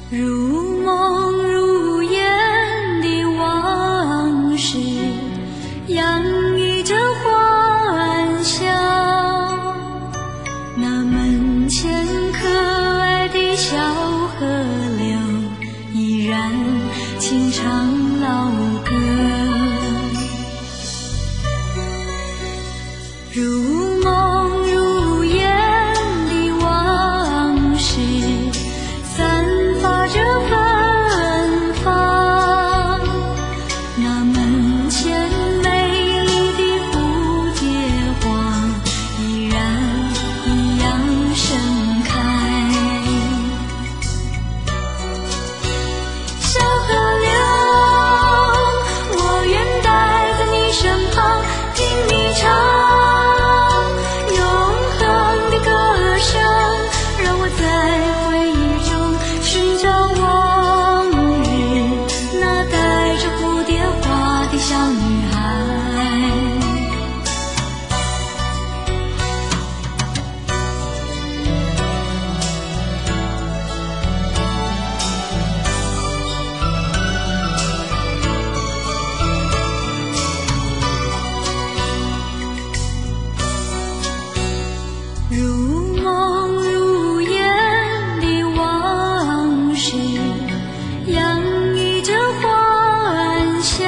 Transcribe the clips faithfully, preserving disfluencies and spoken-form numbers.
如梦如烟的往事，洋溢着欢笑。那门前可爱的小河流，依然轻唱老歌。如梦如烟的往事，散发着芬芳。那门前美丽的蝴蝶花，依然一样盛开。小河流，我愿待在你身旁，听你唱永恒的歌声，让我在回忆中寻找往日那带着蝴蝶花的小女孩。如梦如烟的往事，洋溢着欢笑。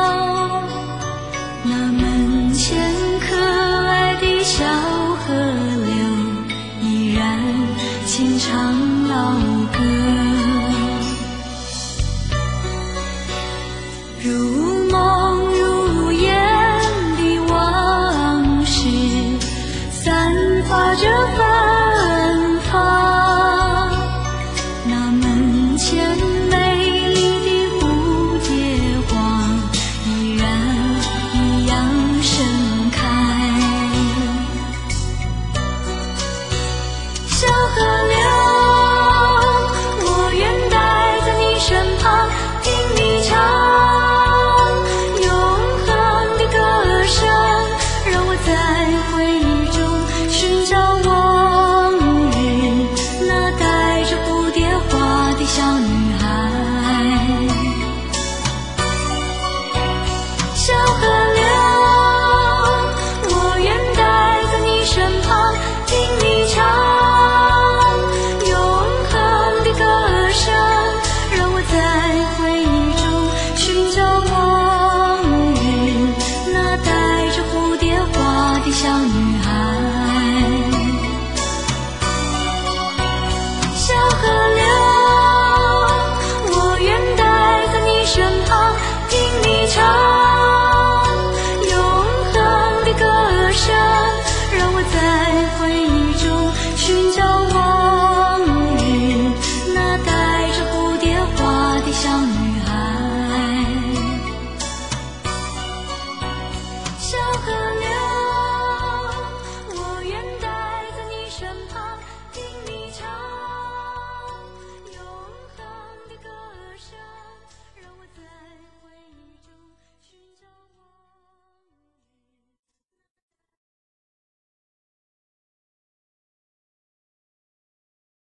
那门前可爱的小河流，依然轻唱老歌。如梦如烟的往事，散发着芬芳。那门前美丽的蝴蝶花，依然一样盛开。小河流，我愿待在你身旁，听你唱永恒的歌声，让我在回忆中寻找往日那带着蝴蝶花的小女孩。